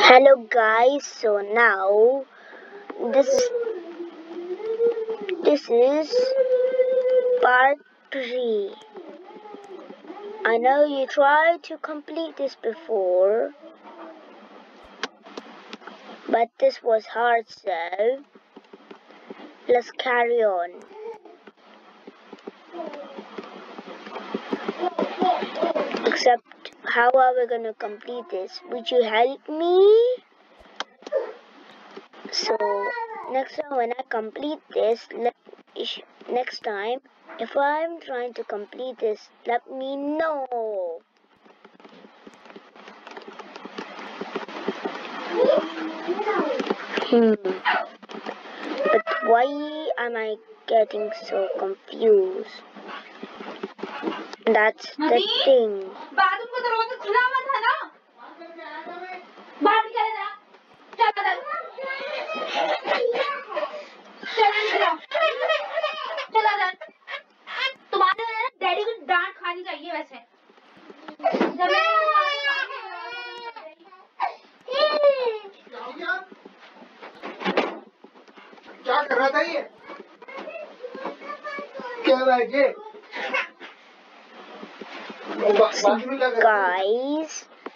Hello guys, so now this is part 3. I know you tried to complete this before, but this was hard, so let's carry on. Except, how are we gonna complete this? Would you help me? So next time when I complete this, next time if I'm trying to complete this, let me know. But why am I getting so confused? That's the thing. तुम्हारे daddy को डांट खानी चाहिए वैसे क्या कर रहा था ये? क्या रहा है ये? Guys,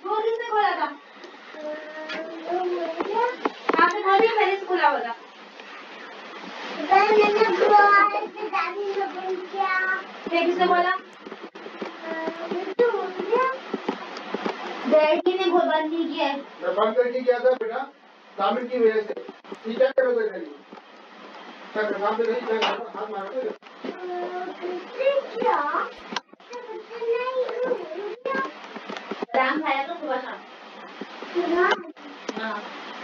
डैडी ने बंद नहीं किया है। मैं बंद करके किया था बेटा, तामिल की वजह से। ये क्या करोगे डैडी? क्या काम पे नहीं कर हाथ मारोगे? राम खाया तो सुबह शाम। हाँ।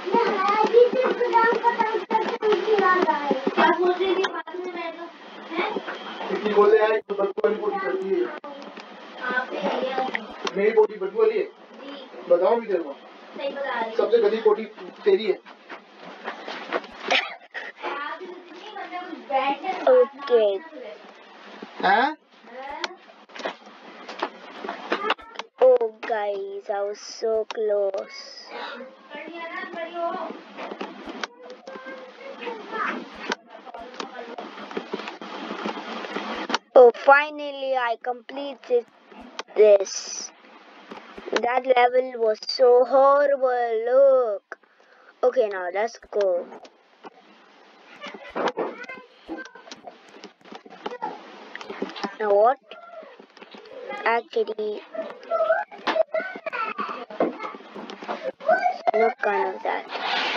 क्या सोच रही थी बाद में बैठ लो? हैं? इतनी बोले यार तो बदबू वाली पोटी करती है। आप पे है ये। मेरी पोटी बदबू वाली है। जी। बताओ भी तेरे को। सही बता रही। सबसे गंदी पोटी तेरी है। okay. हाँ? Oh guys, I was so close. Oh, finally I completed this. That level was so horrible, look. Okay, now let's go. Now what? Actually, no kind of that.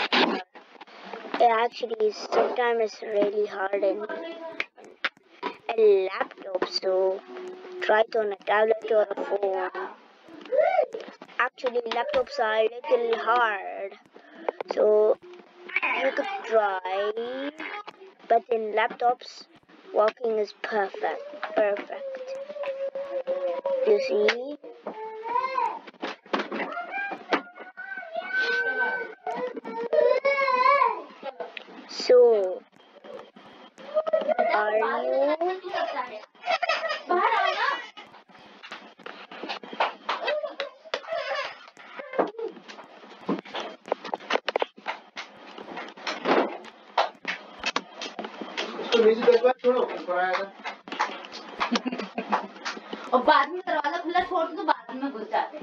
It actually sometimes it's really hard in a laptop, so try it on a tablet or a phone. Actually, laptops are a little hard, so you could try, but in laptops, walking is perfect. You see? So, are you? तो नीचे दरवाजा छोड़ो, ऊपर आया था। और बाद में दरवाजा खुला छोड़ तो बाद में घुस जाते हैं।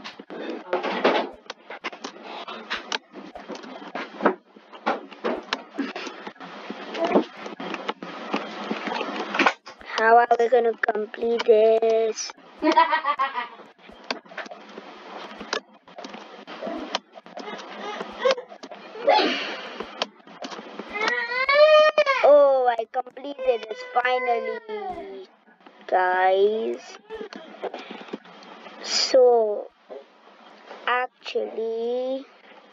How are we gonna complete this? Oh, I completed this finally, guys. So, actually,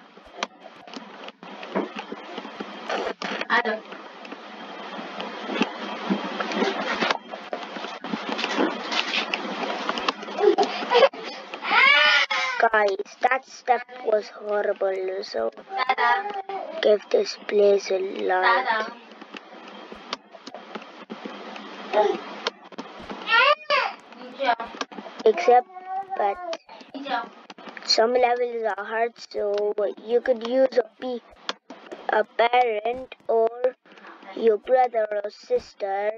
guys, that step was horrible, so give this place a like. Except, but some levels are hard, so you could use a parent or your brother or sister.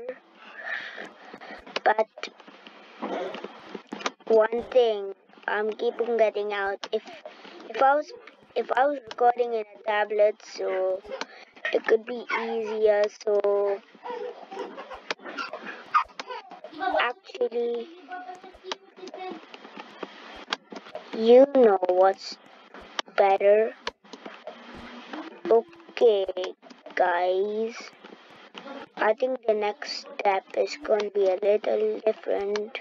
But one thing I'm keeping getting out, if I was recording in a tablet, so it could be easier. So actually, you know what's better. Okay, guys, I think the next step is going to be a little different.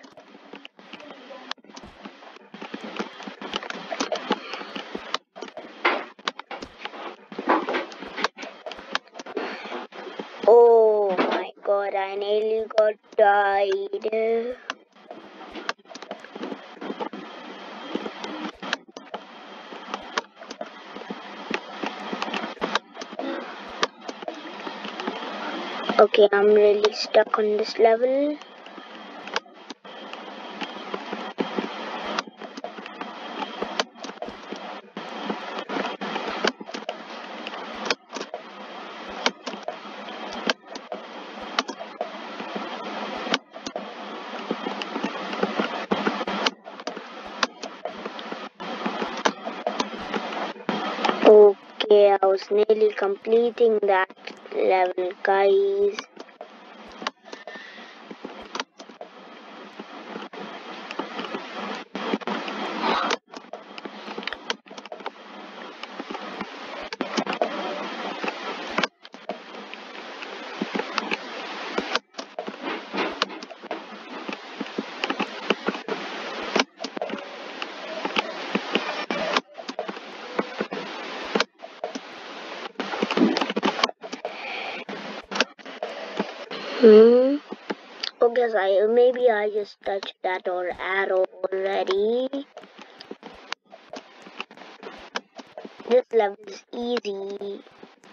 Oh my god, I nearly got died. Okay, I'm really stuck on this level. Okay, I was nearly completing that level, guys. Okay, maybe I just touched that or arrow already. This level is easy.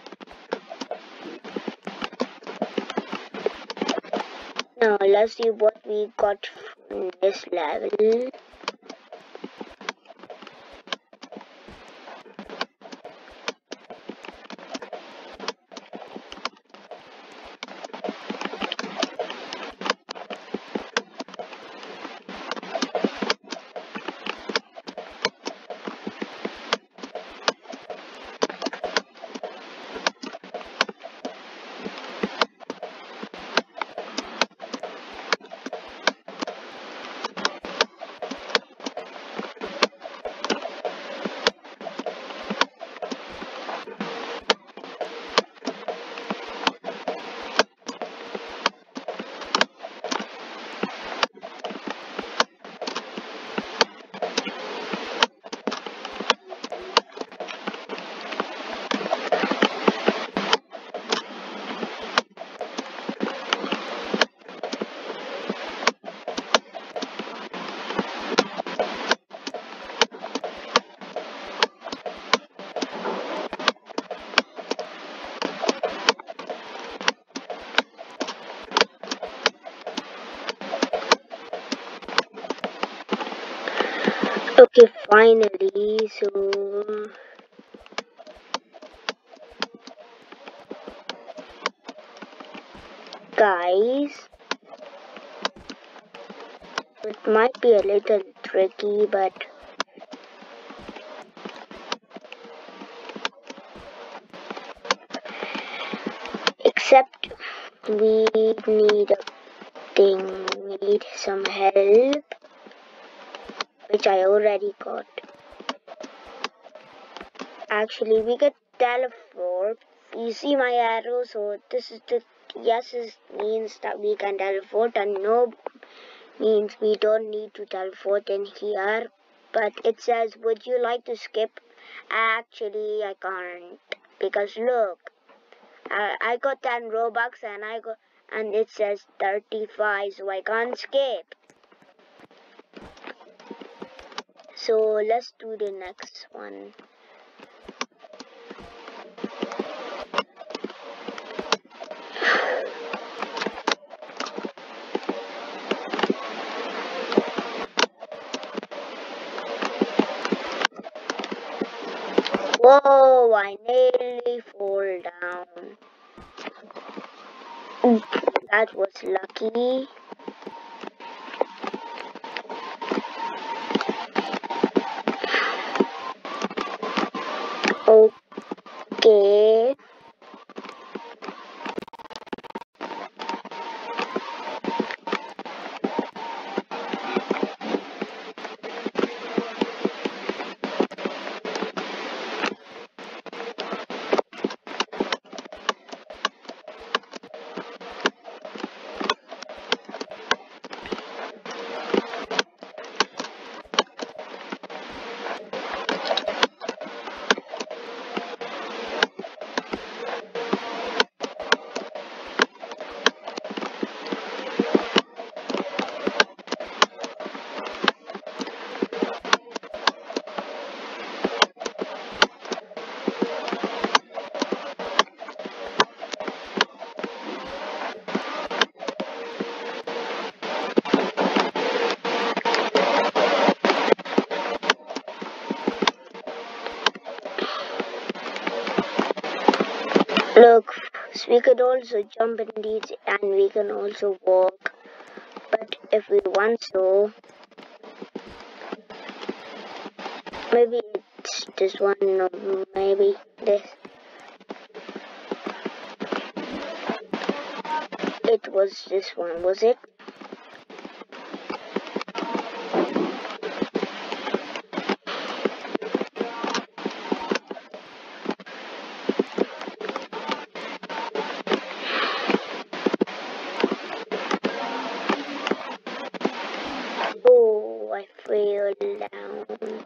Now let's see what we got from this level. Okay, finally, so guys, it might be a little tricky, but except we need we need some help, which I already got. Actually, we get teleport. You see my arrow, so this is the yeses means that we can teleport, and no means we don't need to teleport in here. But it says, would you like to skip? Actually, I can't, because look, I got 10 Robux and it says 35, so I can't skip. So let's do the next one. Whoa, I nearly fall down. That was lucky. Okay. Look, we could also jump in these and we can also walk. But if we want to, maybe it's this one or maybe this. It was this one, was it? Oh, I fell down.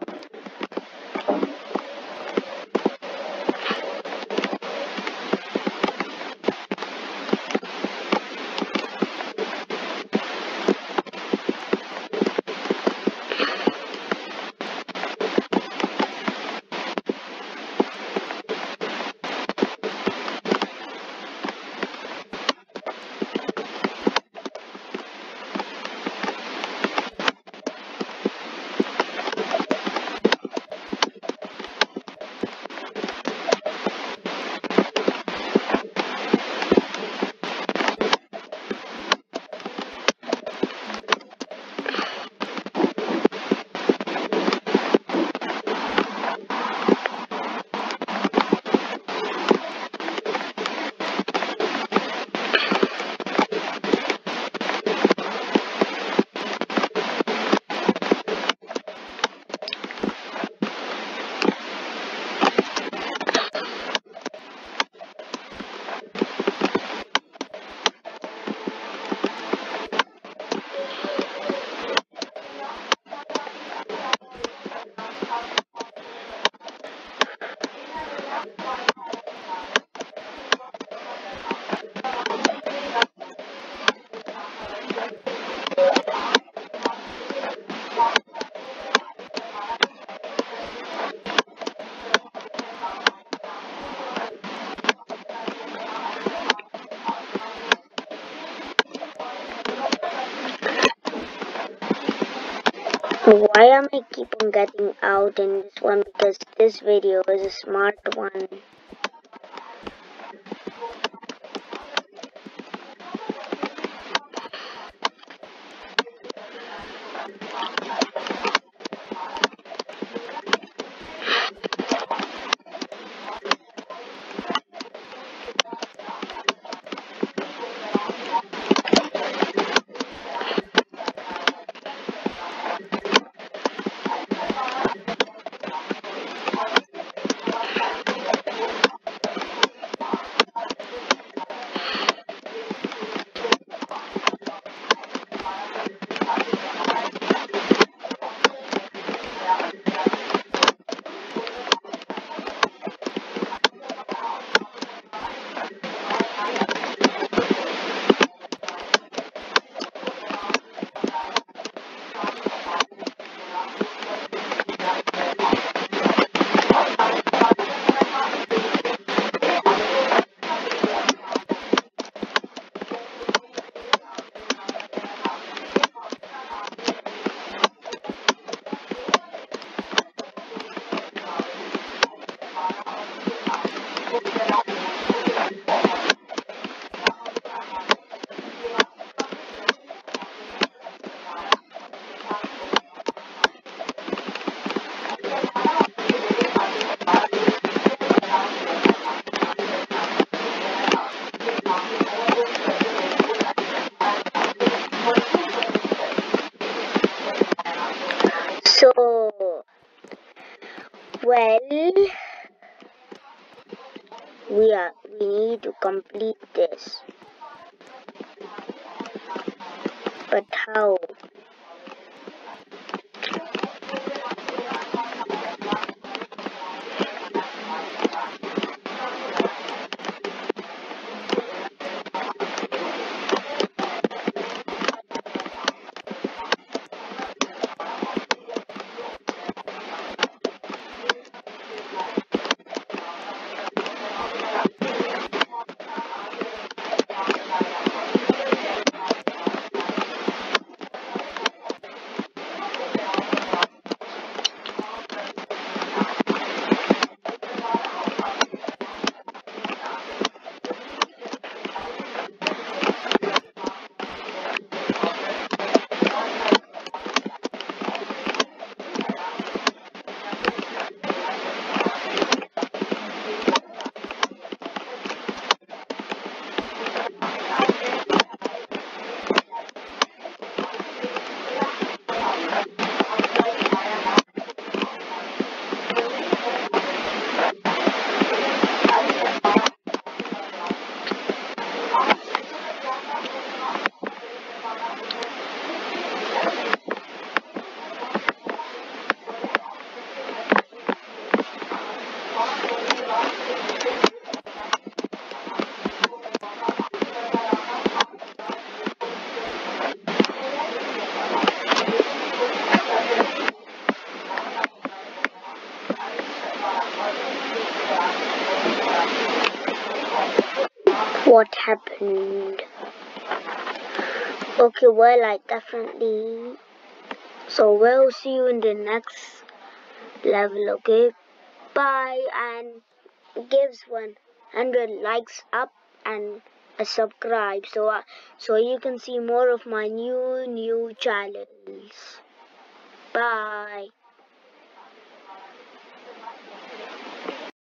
Why am I keep on getting out in this one? Because this video is a smart one. Well, we need to complete this. But how? What happened? Okay, well, I definitely. So we'll see you in the next level, okay? Bye, and gives 100 likes up and a subscribe so you can see more of my new channels. Bye.